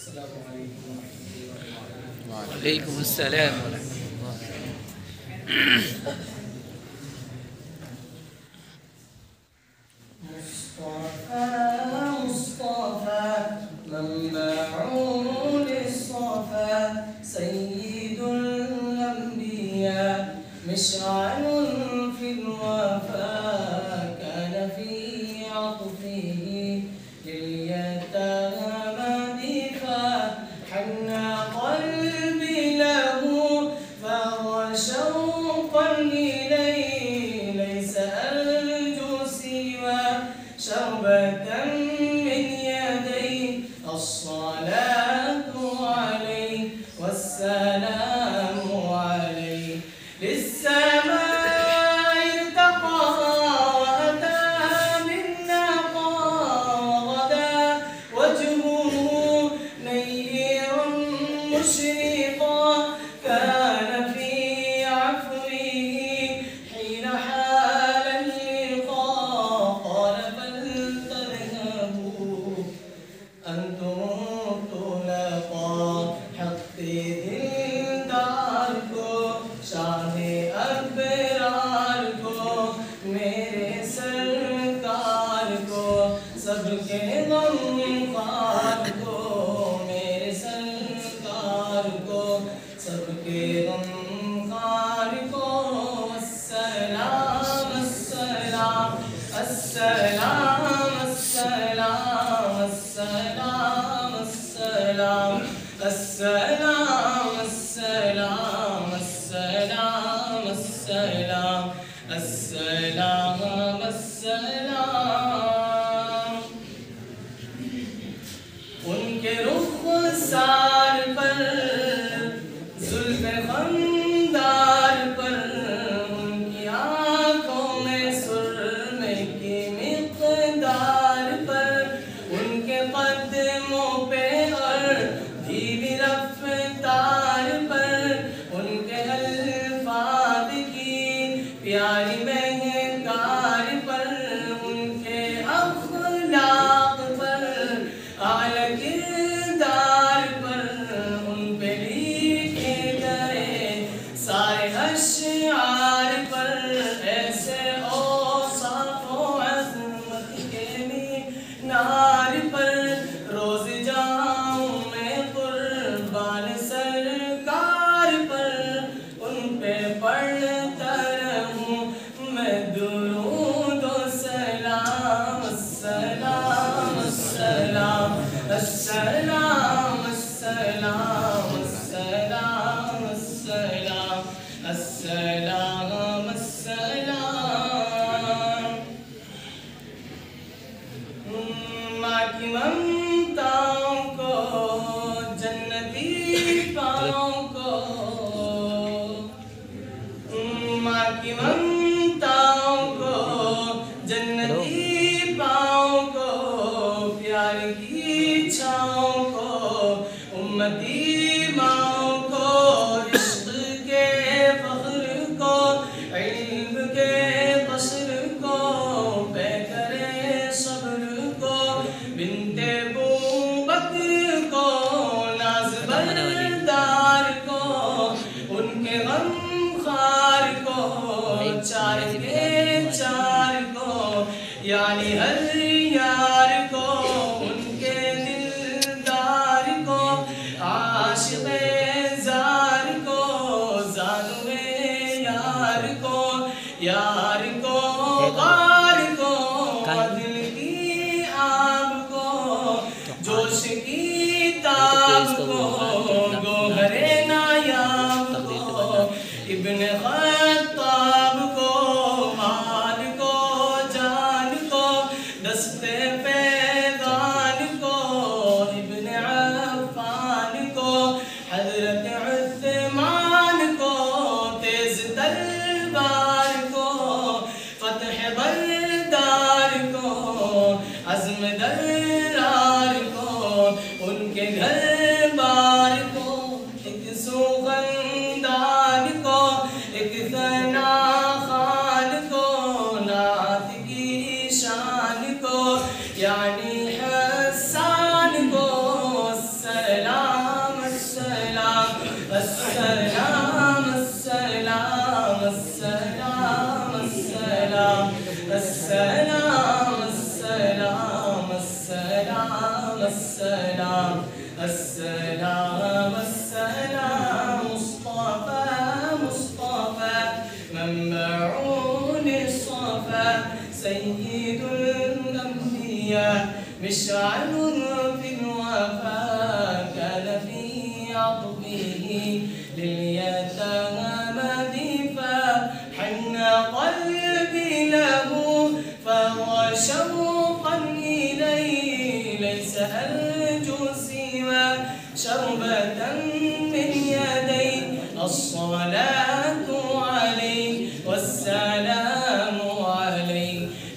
وعليكم السلام ورحمة الله. مصطفى منبع للصفا سيد الأنبياء مشعل في الوفاء كان في عطفه لليتامى دفا حن قلبي له فهو شوقا إليه ليس أرجو سوى شربة من يديه الصلاة عليه والسلام عليه للسماء ارتقى وأتى بالنقى وغدا وجهه نيرا مشرقا كان في عفوه حين حال اللقاء قال فلتذهبوا أنتم طلقا حقي دلدار کو شان ابرار کو میرے سرکار کو سب کے غمخوار کو میرے سرکار کو سب کے غمخوار کو السلام السلام السلام السلام السلام السلام السلام السلام السلام السلام السلام السلام ان کے رخسار پر زلف خندار پر ان کی آنکھوں میں سرمے کی مقدار پر ان کے قدموں پہ اور دھیمی رفتار پر ان کے الفاظ کی پیاری مہکار پر ان کے اخلاق پر اعلی کردار پر ان پہ لکھے گئے سارے اشعار پر ایسے اوصاف و عظمت کے مینار پر روز جاؤں میں قربان سرکار پر ان پہ پڑھتا رہوں میں درود و سلام السلام السلام السلام السلام السلام السلام السلام السلام ماں کی ممتاؤں کو جنتی پاؤں کو ماں کی ممتاؤں کو جنتی پاؤں کو پیار کی چھاؤں کو امتی ماؤں کو عشق کے فخر کو علم کے قصر کو پہ کرے صبر کو بنت بوبکر کو ناز بردار کو ان کے غم خار کو چار کے چار کو یعنی ہر یار کو ان کے دلدار کو عاشق زار کو زانوے یار کو یار کو غار کو دل کی آب کو جوش کی تاب کو گوہر نایاب کو ابن خطاب کو مال کو جان کو دست پیغان کو ابن عفان کو حضرت عثمان کو تیز تلوار کو فتح بردار کو عزم درار کو ان کے گھر بار کو ایک سوگندان کو ایک ثنا خان کو نعت کی شان کو یعنی حسان کو السلام السلام السلام السلام السلام السلام السلام السلام السلام السلام مصطفى مصطفى منبعون الصفا سيد الأنبياء مشعل في الوفاء كان في عطفه لليتامى دفا حن قلبي له فهو شوقا إليه ليس أرجو سوى شربة من يديه الصلاة عليه والسلام عليه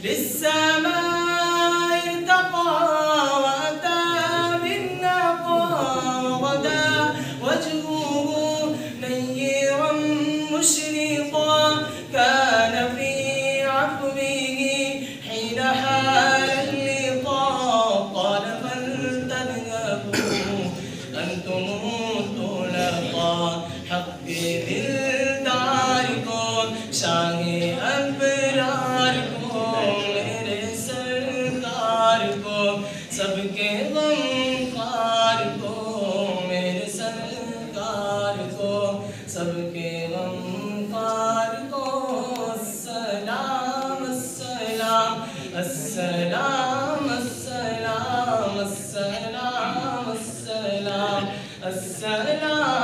للسماء ارتقى وأتى بالنقى غدا وجهه نيرا مشرقا كان في عفوه حين حال اللقاء قال فلتذهبوا أنتم الطلقاء حقي دلداركم شاهي أبراركم میرے سرکار کو سب کے غمخوار کو میرے سرکار کو سب کے غمخوار کو السلام السلام السلام السلام السلام السلام السلام